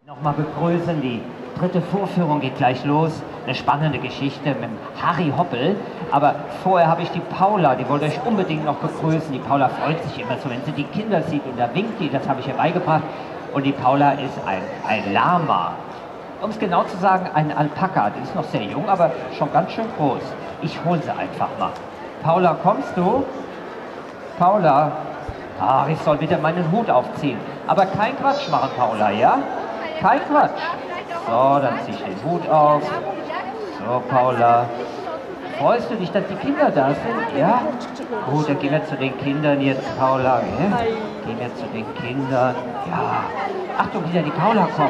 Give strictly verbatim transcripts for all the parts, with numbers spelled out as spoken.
Nochmal begrüßen, die dritte Vorführung geht gleich los. Eine spannende Geschichte mit dem Harry Hoppel. Aber vorher habe ich die Paula, die wollte euch unbedingt noch begrüßen. Die Paula freut sich immer so, wenn sie die Kinder sieht und da winkt die, das habe ich ihr beigebracht. Und die Paula ist ein, ein Lama. Um es genau zu sagen, ein Alpaka. Die ist noch sehr jung, aber schon ganz schön groß. Ich hole sie einfach mal. Paula, kommst du? Paula? Ach, ich soll wieder meinen Hut aufziehen. Aber kein Quatsch machen, Paula, ja? Kein Quatsch. So, dann ziehe ich den Hut auf. So, Paula. Freust du dich, dass die Kinder da sind? Ja? Gut, dann gehen wir zu den Kindern jetzt, Paula. Ja? Gehen wir zu den Kindern. Ja. Achtung, wieder die Paula kommt.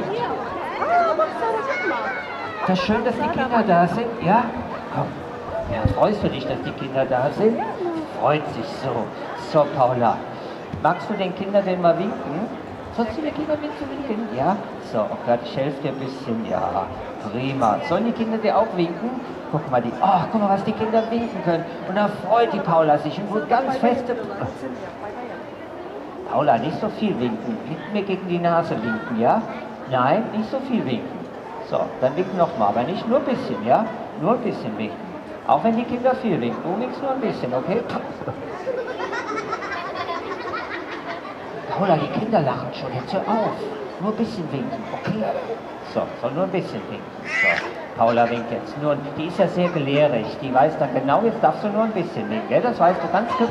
Das ist schön, dass die Kinder da sind. Ja? Komm. Ja, freust du dich, dass die Kinder da sind? Freut sich so. So, Paula. Magst du den Kindern denn mal winken? Sollst du den Kindern winken? Ja? So, oh Gott, ich helfe dir ein bisschen. Ja, prima. Sollen die Kinder dir auch winken? Guck mal, die, oh, guck mal, was die Kinder winken können. Und da freut die Paula sich und wird ganz feste... Paula, nicht so viel winken. Nicht mir gegen die Nase winken, ja? Nein, nicht so viel winken. So, dann winken nochmal, aber nicht nur ein bisschen, ja? Nur ein bisschen winken. Auch wenn die Kinder viel winken. Du winkst nur ein bisschen, okay? Paula, die Kinder lachen schon, jetzt hör auf. Nur ein bisschen winken, okay? So, soll nur ein bisschen winken. So, Paula winkt jetzt nur. Die ist ja sehr gelehrig. Die weiß dann genau, jetzt darfst du nur ein bisschen winken. Gell? Das weißt du ganz gut.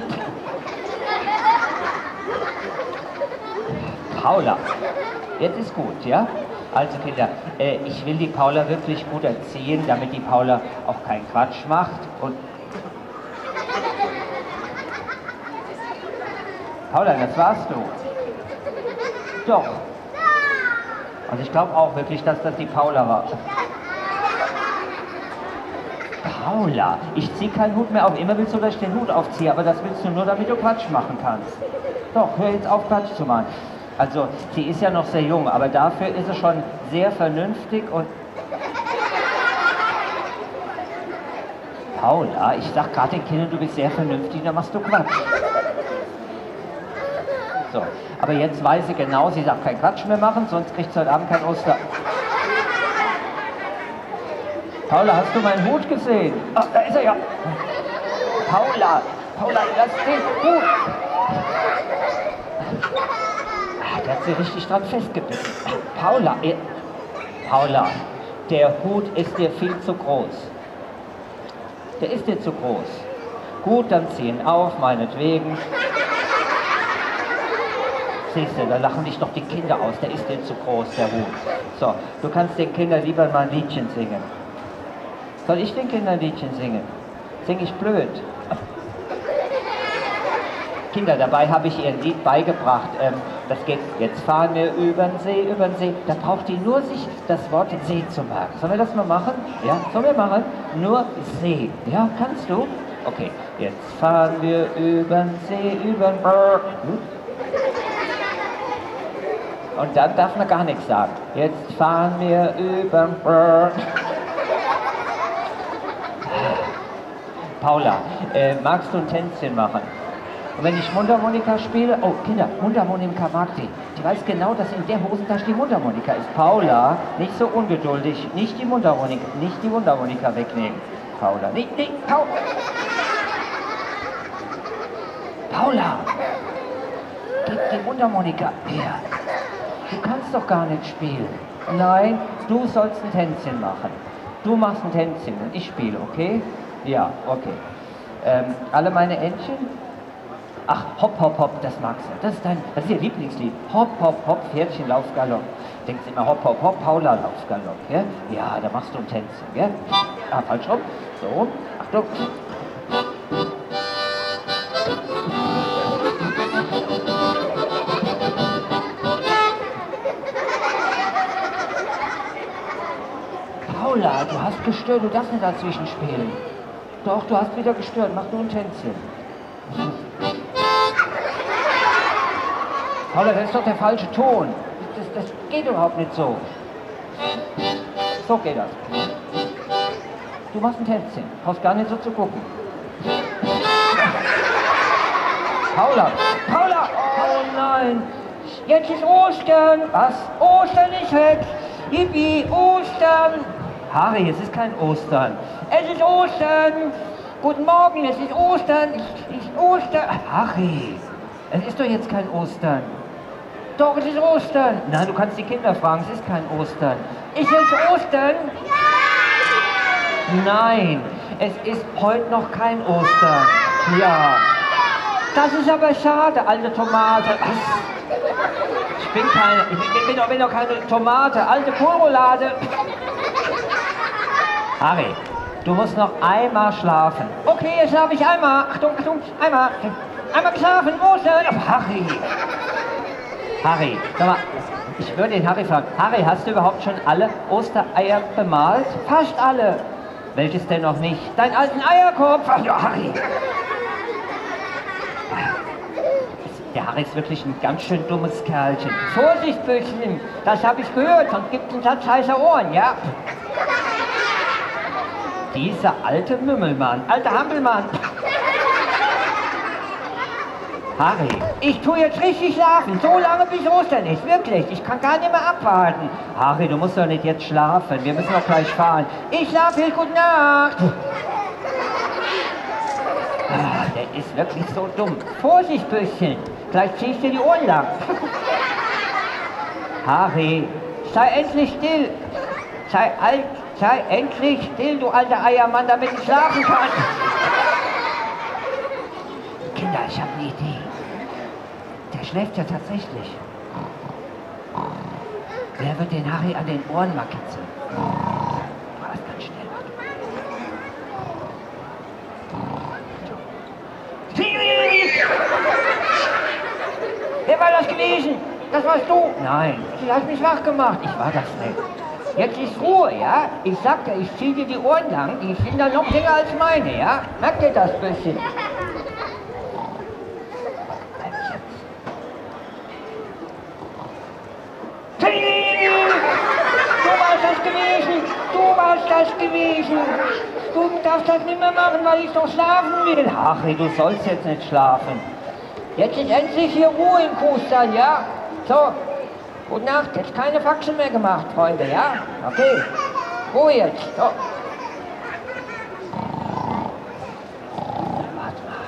Paula, jetzt ist gut, ja? Also Kinder, äh, ich will die Paula wirklich gut erziehen, damit die Paula auch keinen Quatsch macht. Und Paula, das warst du. Doch. Also ich glaube auch wirklich, dass das die Paula war. Paula, ich ziehe keinen Hut mehr auf. Immer willst du, dass ich den Hut aufziehe, aber das willst du nur, damit du Quatsch machen kannst. Doch, hör jetzt auf, Quatsch zu machen. Also, sie ist ja noch sehr jung, aber dafür ist sie schon sehr vernünftig und... Paula, ich sag gerade den Kindern, du bist sehr vernünftig, dann machst du Quatsch. So, aber jetzt weiß sie genau, sie darf keinen Quatsch mehr machen, sonst kriegt sie heute Abend kein Oster. Paula, hast du meinen Hut gesehen? Ah, da ist er ja. Paula, Paula, lass den Hut. Ah, der hat sie richtig dran festgebissen. Paula, ihr, Paula, der Hut ist dir viel zu groß. Der ist dir zu groß. Gut, dann zieh ihn auf, meinetwegen. Siehst du, da lachen dich doch die Kinder aus, der ist dir zu groß, der Hut. So, du kannst den Kindern lieber mal ein Liedchen singen. Soll ich den Kindern ein Liedchen singen? Sing ich blöd? Kinder, dabei habe ich ihr ein Lied beigebracht. Ähm, das geht, jetzt fahren wir über den See, über den See. Da braucht die nur sich das Wort See zu merken. Sollen wir das mal machen? Ja, sollen wir machen? Nur See. Ja, kannst du? Okay, jetzt fahren wir über den See, über den Brrr. Hm? Und dann darf man gar nichts sagen. Jetzt fahren wir über... Paula, äh, magst du ein Tänzchen machen? Und wenn ich Mundharmonika spiele... Oh, Kinder, Mundharmonika mag die. Die weiß genau, dass in der Hosentasche die Mundharmonika ist. Paula, nicht so ungeduldig. Nicht die Mundharmonika, nicht die Mundharmonika wegnehmen. Paula, nicht, nicht, Paula! Paula! Gib die Mundharmonika her. Du kannst doch gar nicht spielen. Nein, du sollst ein Tänzchen machen. Du machst ein Tänzchen und ich spiele, okay? Ja, okay. Ähm, alle meine Entchen? Ach, hopp, hopp, hopp, das magst du. Das ist dein, das ist ihr Lieblingslied. Hopp, hopp, hopp, Pferdchen, Lauf, Galopp. Denkst immer hopp, hopp, hopp, Paula, Lauf, Galopp, ja? Ja, da machst du ein Tänzchen, ja? Ah, falsch rum. So rum. Achtung. Paula, du hast gestört, du darfst nicht dazwischen spielen. Doch, du hast wieder gestört, mach nur ein Tänzchen. Paula, das ist doch der falsche Ton. Das, das geht überhaupt nicht so. So geht das. Du machst ein Tänzchen, brauchst gar nicht so zu gucken. Paula, Paula! Oh nein! Jetzt ist Ostern. Was? Ostern ist jetzt. Yippie, Ostern. Harry, es ist kein Ostern. Es ist Ostern. Guten Morgen, es ist Ostern. Es ist Ostern. Harry, es ist doch jetzt kein Ostern. Doch, es ist Ostern. Nein, du kannst die Kinder fragen, es ist kein Ostern. Ist es Ostern? Nein, es ist heute noch kein Ostern. Ja. Das ist aber schade, alte Tomate. Ich bin keine, ich bin, bin, doch, bin doch keine Tomate, alte Kohlroulade. Harry, du musst noch einmal schlafen. Okay, jetzt schlafe ich einmal. Achtung, Achtung, einmal. Einmal geschlafen, Ostern. Oh, Harry. Harry, sag mal, ich würde den Harry fragen. Harry, hast du überhaupt schon alle Ostereier bemalt? Fast alle. Welches denn noch nicht? Deinen alten Eierkorb. Ach ja, Harry. Der Harry ist wirklich ein ganz schön dummes Kerlchen. Vorsicht, Büchchen, das habe ich gehört, sonst gibt es einen Satz heißer Ohren, ja? Dieser alte Mümmelmann, alter Hampelmann. Harry, ich tue jetzt richtig schlafen, so lange bis Ostern ist, wirklich. Ich kann gar nicht mehr abwarten. Harry, du musst doch nicht jetzt schlafen, wir müssen doch gleich fahren. Ich schlafe hier, gute Nacht. Ah, der ist wirklich so dumm. Vorsicht, Büchchen, gleich ziehst du die Ohren lang. Harry, sei endlich still. Sei, alt, sei endlich still, du alter Eiermann, damit ich schlafen kann. Kinder, ich habe eine Idee. Der schläft ja tatsächlich. Wer wird den Harry an den Ohren mal kitzeln? Mach das ganz schnell. Wer war das gewesen? Das warst du? Nein, du hast mich wach gemacht. Ich war das nicht. Jetzt ist Ruhe, ja? Ich sag dir, ich zieh dir die Ohren lang. Die sind dann noch länger als meine, ja? Merkt ihr das bisschen? Du warst das gewesen! Du warst das gewesen! Du darfst das nicht mehr machen, weil ich doch schlafen will. Harry, du sollst jetzt nicht schlafen. Jetzt ist endlich hier Ruhe im Kuhstall, ja? So, gute Nacht, jetzt keine Faxen mehr gemacht, Freunde, ja? Okay, Ruhe jetzt. So. Warte mal.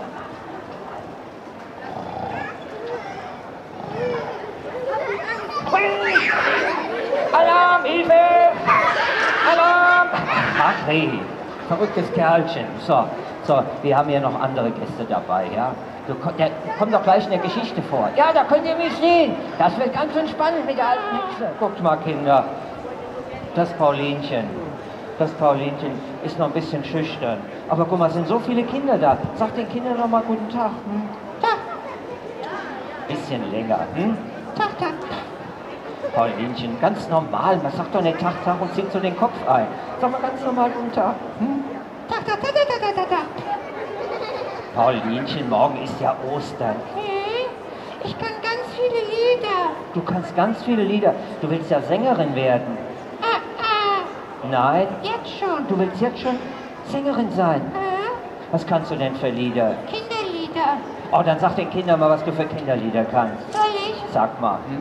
Alarm, Hilfe! Alarm! Harry, verrücktes Kerlchen. So, so, wir haben hier noch andere Gäste dabei, ja? Du, der kommt doch gleich in der Geschichte vor. Ja, da könnt ihr mich sehen. Das wird ganz schön spannend mit der alten Hexe. Guckt mal, Kinder. Das Paulinchen. Das Paulinchen ist noch ein bisschen schüchtern. Aber guck mal, es sind so viele Kinder da. Sag den Kindern noch mal guten Tag. Hm? Tag. Bisschen länger. Hm? Tag, Tag. Paulinchen, ganz normal. Man sagt doch nicht Tag, Tag und zieht so den Kopf ein. Sag mal ganz normal guten Tag. Hm? Tag, Tag, Tag, Tag, Tag, Tag, Tag. Paulinchen, morgen ist ja Ostern. Hey, ich kann ganz viele Lieder. Du kannst ganz viele Lieder. Du willst ja Sängerin werden. Ah, ah. Nein? Jetzt schon. Du willst jetzt schon Sängerin sein. Ah, Was kannst du denn für Lieder? Kinderlieder. Oh, dann sag den Kindern mal, was du für Kinderlieder kannst. Soll ich? Sag mal. Hm?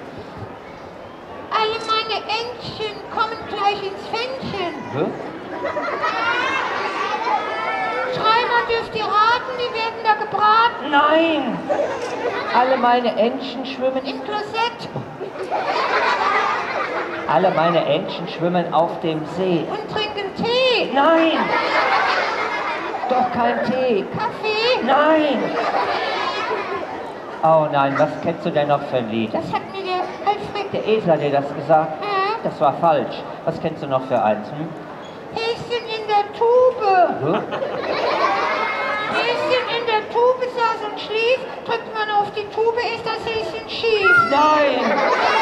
Alle meine Entchen kommen gleich ins Fännchen. Hä? Schreiber dürft ihr raten, die werden da gebraten. Nein! Alle meine Entchen schwimmen Im Klosett Alle meine Entchen schwimmen auf dem See. und trinken Tee. Nein! Doch kein Tee. Kaffee. Nein! Oh nein, was kennst du denn noch für ein Lied? Das hat mir der Alfred. Der Esel hat dir das gesagt? Ja. Das war falsch. Was kennst du noch für eins? Hm? Häschen in der Tube. Hä? Häschen in der Tube saß und schlief. Drückt man auf die Tube, ist das Häschen schief. Nein!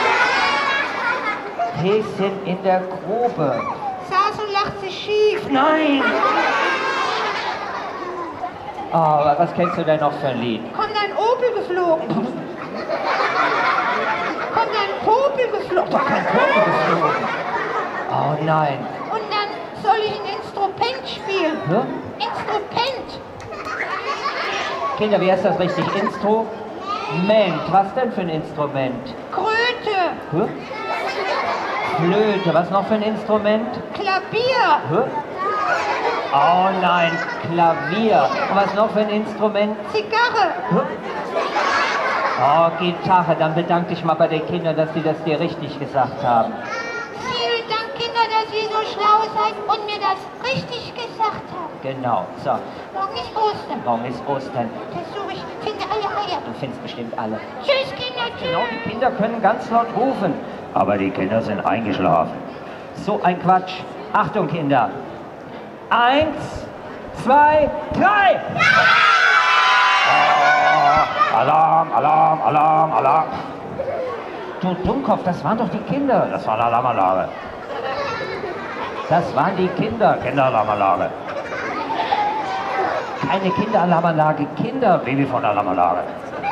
Häschen in der Grube. Saß und lacht sich schief. Nein! Oh, was kennst du denn noch für ein Lied? Kommt ein Opel geflogen. Kommt ein Popel geflogen. Doch kein Vogel geflogen. Oh nein. Und dann soll ich ein Instrument spielen. Hä? Instrument. Kinder, wie heißt das richtig? Instro? Ment, was denn für ein Instrument? Kröte. Hä? Flöte, was noch für ein Instrument? Klavier. Hä? Oh nein, Klavier. Und was noch für ein Instrument? Zigarre. Hä? Oh, Gitarre. Dann bedanke dich mal bei den Kindern, dass sie das dir richtig gesagt haben. Vielen Dank, Kinder, dass ihr so schlau seid und mir das richtig gesagt habt. Genau, so. Morgen ist Ostern. Morgen ist Ostern. Versuche ich, finde alle Eier. Du findest bestimmt alle. Tschüss, Kinder, tschüss. Genau, die Kinder können ganz laut rufen. Aber die Kinder sind eingeschlafen. So ein Quatsch. Achtung, Kinder. Eins, zwei, drei! Oh, Alarm, Alarm, Alarm, Alarm. Du Dummkopf, das waren doch die Kinder. Das war Alarmanlage. Das waren die Kinder. Kinderalarmanlage. Keine Kinderalarmanlage, Kinder. Baby von der Alarmanlage.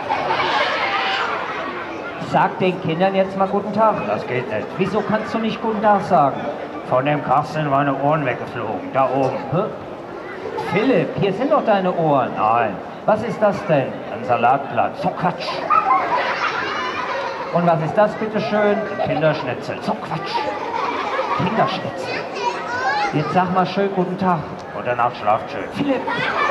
Sag den Kindern jetzt mal guten Tag. Das geht nicht. Wieso kannst du nicht guten Tag sagen? Von dem Krach sind meine Ohren weggeflogen. Da oben. Hä? Philipp, hier sind doch deine Ohren. Nein. Was ist das denn? Ein Salatblatt. So Quatsch. Und was ist das, bitteschön? Ein Kinderschnitzel. So Quatsch. Kinderschnitzel. Jetzt sag mal schön guten Tag. Und danach schlaft schön. Philipp.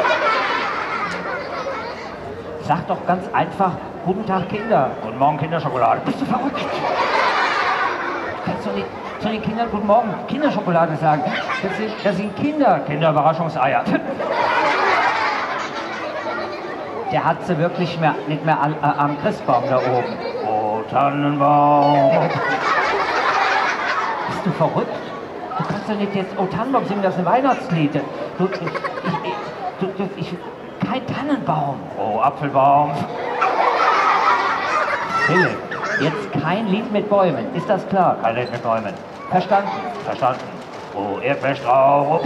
Sag doch ganz einfach, guten Tag, Kinder. Guten Morgen, Kinderschokolade. Bist du verrückt? Du kannst doch nicht zu den Kindern guten Morgen Kinderschokolade sagen. Das sind, das sind Kinder. Kinderüberraschungseier. Der hat sie wirklich mehr, nicht mehr an, äh, am Christbaum da oben. Oh, Tannenbaum. Bist du verrückt? Du kannst doch nicht jetzt Oh Tannenbaum singen, das ist ein Weihnachtslied. Du, ich, ich, du, du, ich, kein Tannenbaum. Oh, Apfelbaum. Philipp, jetzt kein Lied mit Bäumen. Ist das klar? Kein Lied mit Bäumen. Verstanden? Verstanden. Oh, Erdbeerstrauch.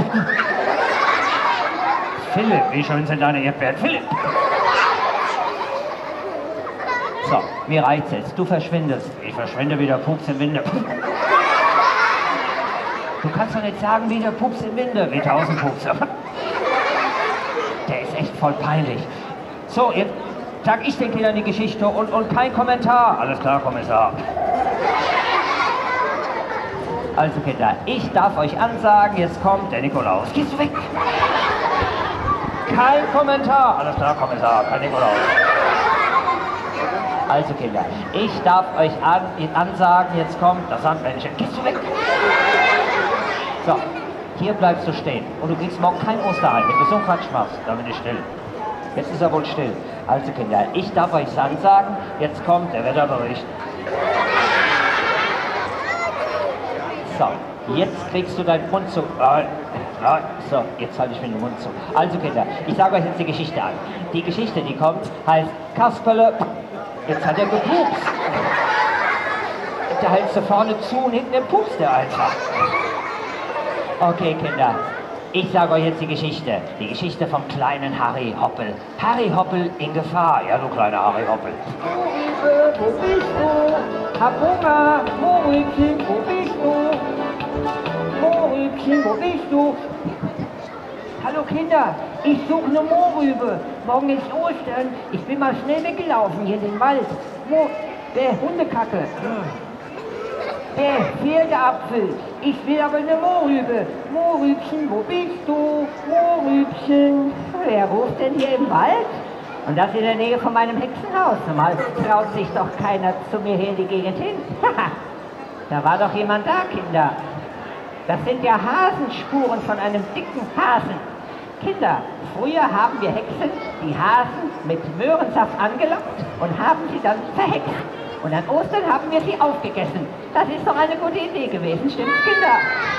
Philipp, wie schön sind deine Erdbeeren. Philipp! So, mir reicht's jetzt. Du verschwindest. Ich verschwinde wie der Pups im Winde. Du kannst doch nicht sagen, wie der Pups im Winde, wie tausend Pupse. Der ist echt voll peinlich. So, jetzt sag ich den Kindern die Geschichte und, und kein Kommentar. Alles klar, Kommissar. Also Kinder, ich darf euch ansagen, jetzt kommt der Nikolaus. Gehst du weg? Kein Kommentar. Alles klar, Kommissar, kein Nikolaus. Also Kinder, ich darf euch an, ansagen, jetzt kommt das Sandmännchen. Gehst du weg? So, hier bleibst du stehen. Und du kriegst morgen kein Osterei. Wenn du so einen Quatsch machst, dann bin ich still. Jetzt ist er wohl still. Also Kinder, ich darf euch ansagen, jetzt kommt der Wetterbericht. So, jetzt kriegst du deinen Mund zu... Nein, nein. So, jetzt halte ich mir den Mund zu. Also Kinder, ich sage euch jetzt die Geschichte an. Die Geschichte, die kommt, heißt Kasperle... Jetzt hat er gepupst. Der hältst du vorne zu und hinten den pupst der einfach. Okay, Kinder, ich sage euch jetzt die Geschichte. Die Geschichte vom kleinen Harry Hoppel. Harry Hoppel in Gefahr. Ja, du kleiner Harry Hoppel. Moritze, wo bist du? Hab Hunger. Moritze, wo bist du? Moritze, wo bist du? Hallo Kinder, ich suche eine Mohrrübe. Morgen ist Ostern. Ich bin mal schnell weggelaufen hier in den Wald. Mo der Hundekacke. Der Pferdeapfel. Ich will aber eine Mohrrübe. Mohrrübchen, wo bist du? Mohrrübchen. Wer ruft denn hier im Wald? Und das in der Nähe von meinem Hexenhaus. Normal traut sich doch keiner zu mir hier in die Gegend hin. Da war doch jemand da, Kinder. Das sind ja Hasenspuren von einem dicken Hasen. Kinder, früher haben wir Hexen die Hasen mit Möhrensaft angelockt und haben sie dann verhext. Und an Ostern haben wir sie aufgegessen. Das ist doch eine gute Idee gewesen, stimmt's, Kinder?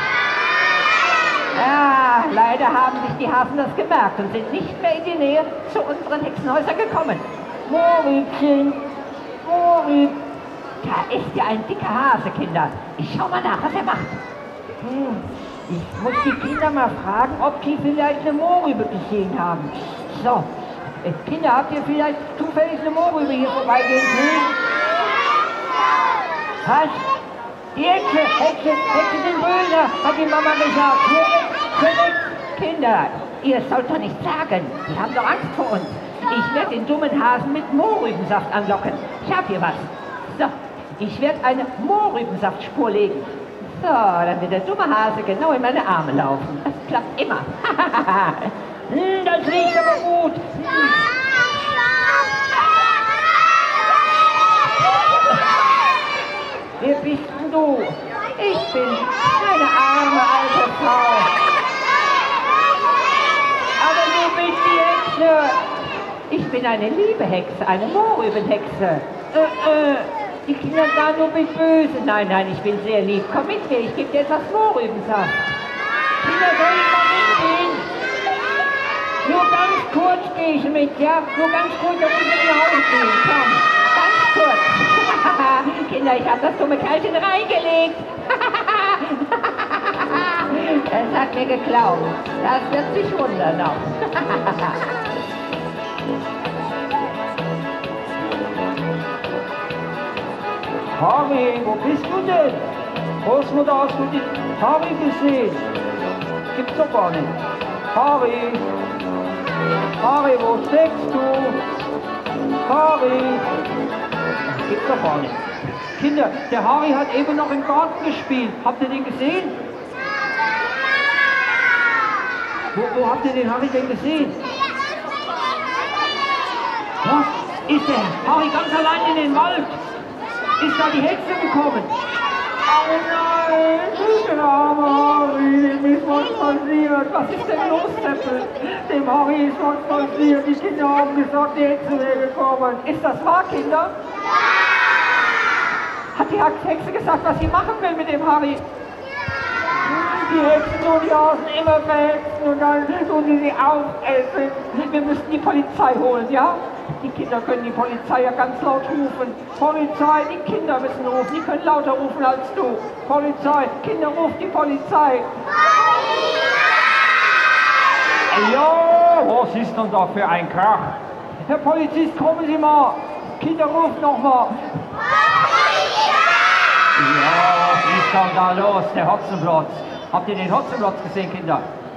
Ja, leider haben sich die Hasen das gemerkt und sind nicht mehr in die Nähe zu unseren Hexenhäusern gekommen. Mohrrübchen, Mohrrüb. Da ist ja ein dicker Hase, Kinder. Ich schau mal nach, was er macht. Hm, ich muss die Kinder mal fragen, ob die vielleicht eine Mohrrübe gesehen haben. So, äh, Kinder, habt ihr vielleicht zufällig eine Mohrrübe hier vorbeigehen sehen? Was? Die Hexe, Hexe, Hexe den Böser, hat die Mama gesagt. Hier, hier, Kinder, ihr sollt doch nicht sagen. Die haben doch Angst vor uns. Ich werde den dummen Hasen mit Mohrrübensaft anlocken. Ich hab hier was. So, ich werde eine Mohrrübensaftspur legen. So, dann wird der dumme Hase genau in meine Arme laufen. Das klappt immer. Hm, das riecht aber gut. Wer bist denn du? Ich bin eine arme alte Frau. Aber du bist die Hexe. Ich bin eine liebe Hexe, eine Mohrrübenhexe. Äh, äh, die Kinder sagen, du bist böse. Nein, nein, ich bin sehr lieb. Komm mit mir, ich gebe dir etwas Mohrrübensaft. Kinder, soll ich mal mitgehen? Nur ganz kurz gehe ich mit, ja? Nur ganz kurz, dass ich nach Hause gehen. Komm, ganz kurz. Kinder, ich habe das dumme Kerlchen reingelegt. Es hat mir geklaut. Das wird sich wundern noch. Harry, wo bist du denn? Großmutter, hast du die Harry gesehen? Gibt's doch gar nicht. Harry! Harry, wo steckst du? Harry! Gibt's doch gar nicht. Kinder, der Harry hat eben noch im Garten gespielt. Habt ihr den gesehen? Wo, wo habt ihr den Harry denn gesehen? Was? Ist der Harry ganz allein in den Wald? Ist da die Hexe gekommen? Oh nein, der arme Harry, dem ist was passiert. Was ist denn los, Seppel? Dem Harry ist was passiert. Die Kinder haben gesagt, die Hexe wäre gekommen. Ist das wahr, Kinder? Ja! Hat die Hexe gesagt, was sie machen will mit dem Harry? Die Hexen tun die Hasen immer verhexen und dann tun sie sie aufessen. Wir müssen die Polizei holen, ja? Die Kinder können die Polizei ja ganz laut rufen. Polizei, die Kinder müssen rufen, die können lauter rufen als du. Polizei, Kinder, ruft die Polizei. Ja, was ist denn da für ein Krach? Herr Polizist, kommen Sie mal. Kinder, ruft noch mal. Ja, was ist denn da los, der Hotzenplotz? Habt ihr den Hotzenplotz gesehen, Kinder?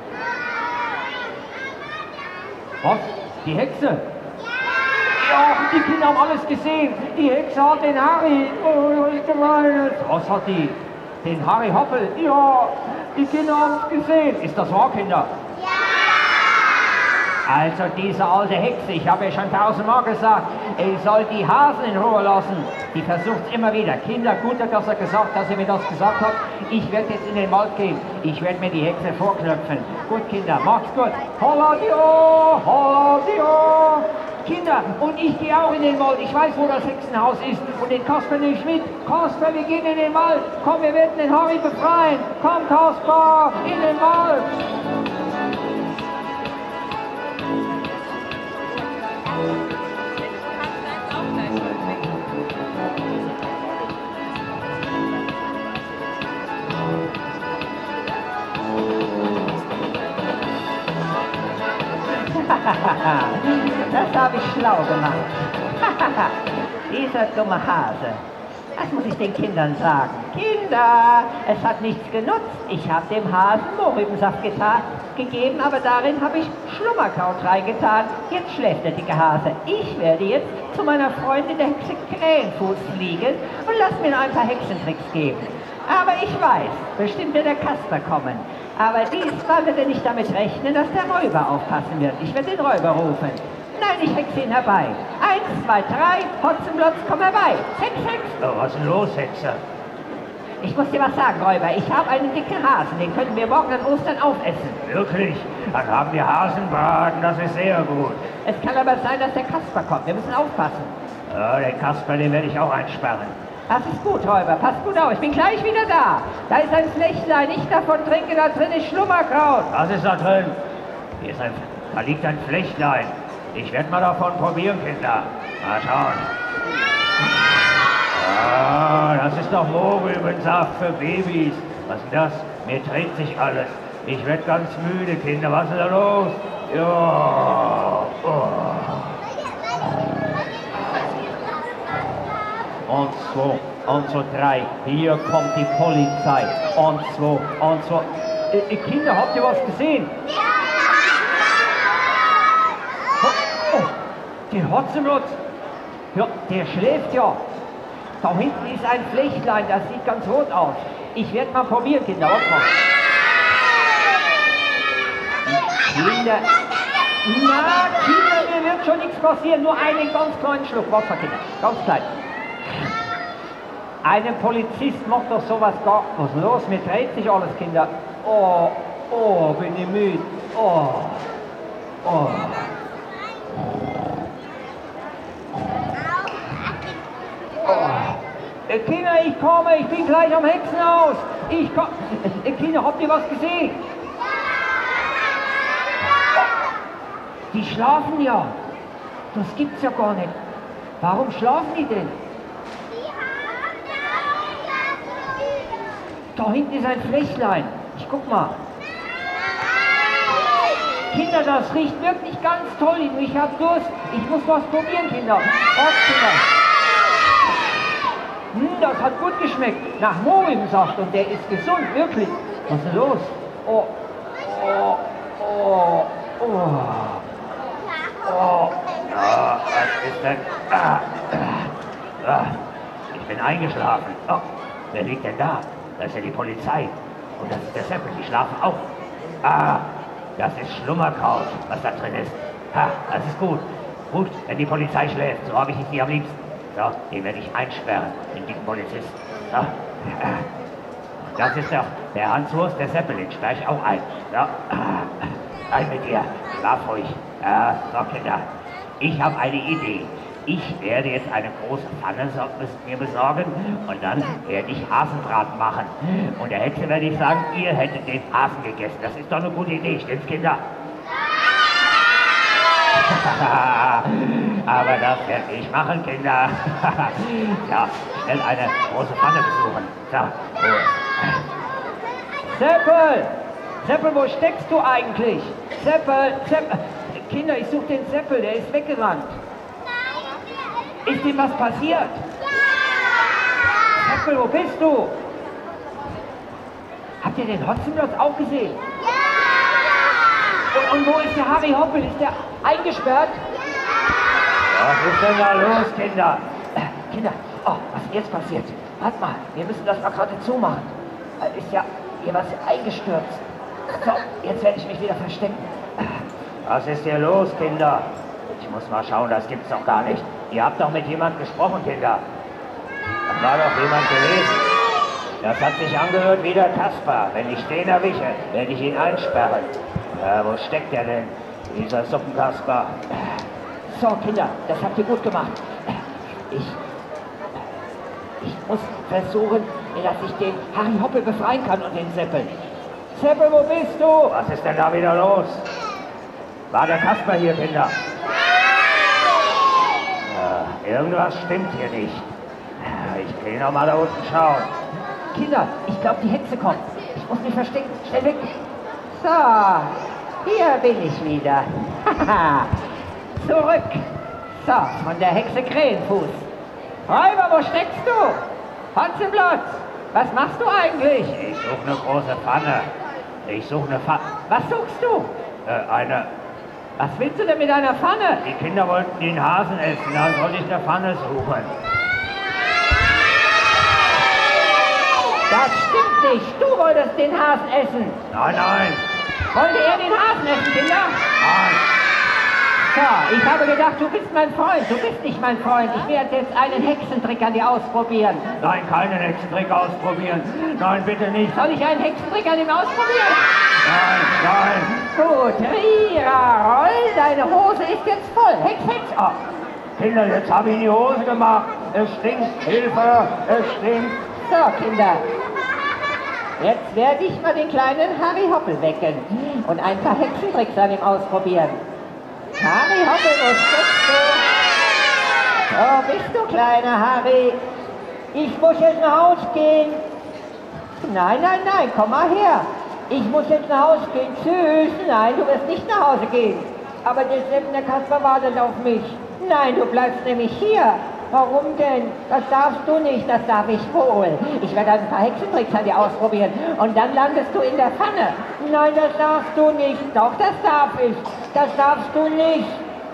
Was? Die Hexe? Ja, die Kinder haben alles gesehen. Die Hexe hat den Harry. Oh, ich gemeint. Was hat die? Den Harry Hoppel? Ja, die Kinder haben es gesehen. Ist das wahr, Kinder? Also diese alte Hexe, ich habe ja schon tausendmal gesagt, ich soll die Hasen in Ruhe lassen. Die versucht es immer wieder. Kinder, gut, dass er gesagt, dass ihr mir das gesagt habt. Ich werde jetzt in den Wald gehen. Ich werde mir die Hexe vorknöpfen. Gut, Kinder, macht's gut. Holla die Ohr, holla die Ohr. Kinder, und ich gehe auch in den Wald. Ich weiß, wo das Hexenhaus ist. Und den Kasper nehme ich mit. Kasper, wir gehen in den Wald. Komm, wir werden den Harry befreien. Komm, Kasper, in den Wald. Das habe ich schlau gemacht. Dieser dumme Hase. Das muss ich den Kindern sagen. Kinder, es hat nichts genutzt. Ich habe dem Hasen Mohrrübensaft getan, gegeben, aber darin habe ich Schlummerkraut reingetan. Jetzt schläft der dicke Hase. Ich werde jetzt zu meiner Freundin der Hexe Krähenfuß fliegen und lass mir noch ein paar Hexentricks geben. Aber ich weiß, bestimmt wird der Kasper kommen. Aber diesmal wird er nicht damit rechnen, dass der Räuber aufpassen wird. Ich werde den Räuber rufen. Nein, ich hexe ihn herbei. Eins, zwei, drei, Hotzenplotz, komm herbei. Hex, Hex. Oh, was ist denn los, Hexe? Ich muss dir was sagen, Räuber. Ich habe einen dicken Hasen, den können wir morgen an Ostern aufessen. Wirklich? Dann haben wir Hasenbraten, das ist sehr gut. Es kann aber sein, dass der Kasper kommt. Wir müssen aufpassen. Ja, den Kasper, den werde ich auch einsperren. Das ist gut, Räuber. Pass gut auf. Ich bin gleich wieder da. Da ist ein Flechtlein. Nicht davon trinken, da drin ist Schlummerkraut. Was ist da drin? Hier ist ein, da liegt ein Flechtlein. Ich werde mal davon probieren, Kinder. Mal schauen. Ah, das ist doch Mohrrübensaft für Babys. Was ist denn das? Mir dreht sich alles. Ich werde ganz müde, Kinder. Was ist da los? Ja. Oh. Und zwei, und so drei. Hier kommt die Polizei. Und zwei, und zwei. Äh, Kinder, habt ihr was gesehen? Oh, oh, der Hotzenlutz, ja, der schläft ja. Da hinten ist ein Flechtlein, das sieht ganz rot aus. Ich werde mal probieren, Kinder, warte mal. Kinder, na, Kinder, mir wird schon nichts passieren, nur einen ganz kleinen Schluck Wasser, Kinder, ganz klein. Einem Polizist macht doch sowas gar. Was ist los? Mir dreht sich alles, Kinder. Oh, oh, bin ich müde. Oh, oh. oh. Äh, Kinder, ich komme, ich bin gleich am Hexenhaus. Ich komme. Äh, Kinder, habt ihr was gesehen? Die schlafen ja. Das gibt's ja gar nicht. Warum schlafen die denn? Da hinten ist ein Flechtlein. Ich guck mal. Kinder, das riecht wirklich ganz toll. Ich hab Durst. Ich muss was probieren, Kinder. Was, Kinder? Hm, das hat gut geschmeckt. Nach Mohrrübensaft. Und der ist gesund, wirklich. Was ist denn los? Oh, oh, oh, oh. Oh, ah, was ist denn? Ah, ah, ich bin eingeschlafen. Oh, wer liegt denn da? Das ist ja die Polizei. Und das ist der Seppel, die schlafen auch. Ah, das ist Schlummerkraut, was da drin ist. Ha, das ist gut. Gut, wenn die Polizei schläft, so habe ich sie am liebsten. So, den werde ich einsperren, den dicken Polizisten. So. Das ist doch der Hans Wurst, der Seppel, den sperre ich auch ein. So. Rein mit dir, schlaf ruhig. Ja, so Kinder, ich habe eine Idee. Ich werde jetzt eine große Pfanne mir besorgen und dann werde ich Hasenbraten machen. Und der Hexe werde ich sagen, ihr hättet den Hasen gegessen. Das ist doch eine gute Idee, stimmt's, Kinder? Aber das werde ich machen, Kinder. Ja, schnell eine große Pfanne besuchen. So, so. Seppel! Seppel, wo steckst du eigentlich? Seppel, Seppel. Kinder, ich suche den Seppel, der ist weggerannt. Ist ihm was passiert? Ja! Seppel, wo bist du? Habt ihr den Hotzenplotz auch gesehen? Ja! Und, und wo ist der Harry Hoppel? Ist der eingesperrt? Ja! Was ist denn da los, Kinder? Äh, Kinder, oh, was ist jetzt passiert? Warte mal, wir müssen das mal gerade zumachen. Da ist ja hier was eingestürzt. So, jetzt werde ich mich wieder verstecken. Was ist hier los, Kinder? Ich muss mal schauen, das gibt's doch gar nicht. Ihr habt doch mit jemandem gesprochen, Kinder. Da war doch jemand gewesen. Das hat sich angehört wie der Kaspar. Wenn ich den erwische, werde ich ihn einsperren. Äh, wo steckt der denn, dieser Suppenkaspar? So, Kinder, das habt ihr gut gemacht. Ich, ich muss versuchen, dass ich den Harry Hoppel befreien kann und den Seppel. Seppel, wo bist du? Was ist denn da wieder los? War der Kaspar hier, Kinder? Ja, irgendwas stimmt hier nicht. Ich gehe noch mal da unten schauen. Kinder, ich glaube, die Hexe kommt. Ich muss mich verstecken. Schnell weg. So, hier bin ich wieder. Zurück. So, von der Hexe Krähenfuß. Räuber, wo steckst du? Hotzenplotz, was machst du eigentlich? Ich suche eine große Pfanne. Ich suche eine Pfanne. Was suchst du? Äh, eine... Was willst du denn mit einer Pfanne? Die Kinder wollten den Hasen essen, dann sollte ich eine Pfanne suchen. Das stimmt nicht. Du wolltest den Hasen essen. Nein, nein. Wollte er den Hasen essen, Kinder? Nein. So, ich habe gedacht, du bist mein Freund. Du bist nicht mein Freund. Ich werde jetzt einen Hexentrick an dir ausprobieren. Nein, keinen Hexentrick ausprobieren. Nein, bitte nicht. Soll ich einen Hexentrick an ihm ausprobieren? Nein, nein. Gut, Rira, roll, deine Hose ist jetzt voll. Hex, Hex. Oh. Kinder, jetzt habe ich in die Hose gemacht. Es stinkt. Hilfe, es stinkt. So, Kinder. Jetzt werde ich mal den kleinen Harry Hoppel wecken und ein paar Hexentricks an ihm ausprobieren. Harry Hoppel, wo steckst du? Wo bist du, kleiner Harry? Ich muss jetzt nach Hause gehen. Nein, nein, nein, komm mal her. Ich muss jetzt nach Hause gehen. Tschüss. Nein, du wirst nicht nach Hause gehen. Aber der Sepp, der Kaspar wartet auf mich. Nein, du bleibst nämlich hier. Warum denn? Das darfst du nicht, das darf ich wohl. Ich werde ein paar Hexentricks an dir ausprobieren und dann landest du in der Pfanne. Nein, das darfst du nicht. Doch, das darf ich. Das darfst du nicht.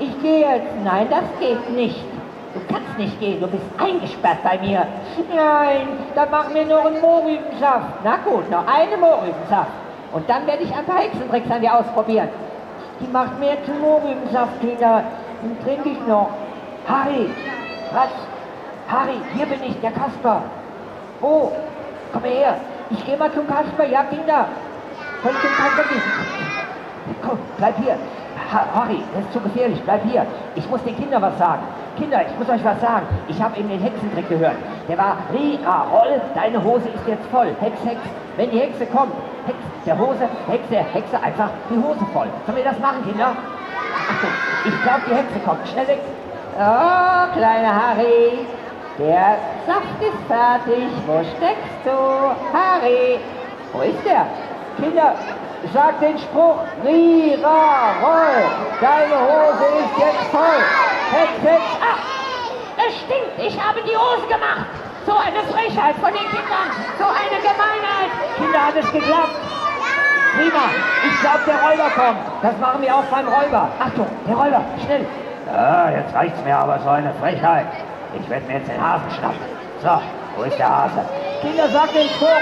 ich gehe jetzt. Nein, das geht nicht. Du kannst nicht gehen, du bist eingesperrt bei mir. Nein, dann machen wir noch einen Mohrrübensaft. Na gut, noch einen Mohrrübensaft. Und dann werde ich ein paar Hexentricks an dir ausprobieren. Die macht mehr zu Mohrrübensaft, Kinder. Den trinke ich noch. Harry, was? Harry, hier bin ich, der Kasper. Oh, komm her. Ich gehe mal zum Kasper. Ja, Kinder. Soll ich zum Kasper gehen? Komm, bleib hier. Ha Harry, das ist zu gefährlich. Bleib hier. Ich muss den Kindern was sagen. Kinder, ich muss euch was sagen. Ich habe eben den Hexentrick gehört. Der war, Ria, roll, deine Hose ist jetzt voll. Hex, Hex. Wenn die Hexe kommt, Hex, der Hose, Hex, der Hexe einfach die Hose voll. Sollen wir das machen, Kinder? Achtung, ich glaube, die Hexe kommt. Schnell weg. Oh, kleiner Harry. Der Saft ist fertig. Wo steckst du? Harry. Wo ist der? Kinder, sag den Spruch. Ria, roll, deine Hose ist jetzt voll. Hex, Hex. Ah, es stinkt. Ich habe die Hose gemacht. So eine Frechheit von den Kindern. So eine Gemeinheit. Kinder, hat es geklappt? Prima. Ich glaube, der Räuber kommt. Das machen wir auch beim Räuber. Achtung, der Räuber. Schnell. Ja, jetzt reicht's mir aber, so eine Frechheit. Ich werde mir jetzt den Hasen schnappen. So, wo ist der Hase? Kinder, sag den Spruch.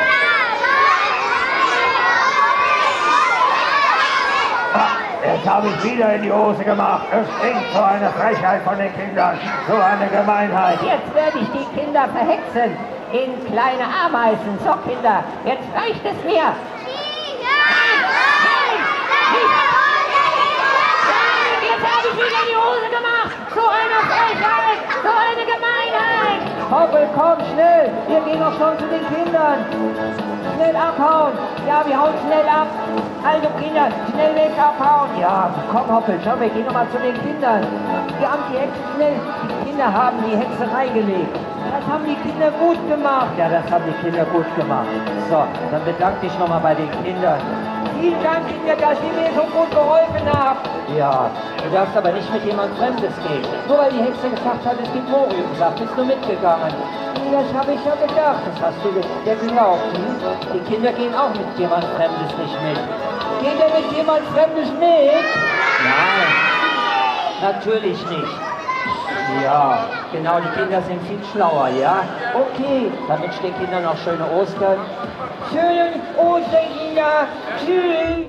Jetzt habe ich wieder in die Hose gemacht. Es klingt so eine Frechheit von den Kindern. So eine Gemeinheit. Jetzt werde ich die Kinder verhexen in kleine Ameisen. So, Kinder, jetzt reicht es mir. Jetzt habe ich wieder in die Hose gemacht. So eine Frechheit, so eine Gemeinheit. Hoppel, komm, schnell. Wir gehen doch schon zu den Kindern. Schnell abhauen. Ja, wir hauen schnell ab. Also Kinder, schnell weg abhauen. Ja, komm Hoppel, schau, wir gehen nochmal zu den Kindern. Wir haben die Hexe schnell, die Kinder haben die Hexerei gelegt. Das haben die Kinder gut gemacht. Ja, das haben die Kinder gut gemacht. So, dann bedanke ich nochmal bei den Kindern. Vielen Dank, Kinder, dass ihr mir so gut geholfen habt. Ja, du darfst aber nicht mit jemand Fremdes gehen. Nur weil die Hexe gesagt hat, es gibt Mohrrübensaft, bist du mitgegangen. Das habe ich ja gedacht, das hast du dir geglaubt. Hm? Die Kinder gehen auch mit jemand Fremdes nicht mit. Geht er mit jemand Fremdes mit? Nein, natürlich nicht. Ja, genau, die Kinder sind viel schlauer, ja? Okay, dann wünsche ich den Kindern noch schöne Ostern. Schöne Ostern, Kinder. Tschüss.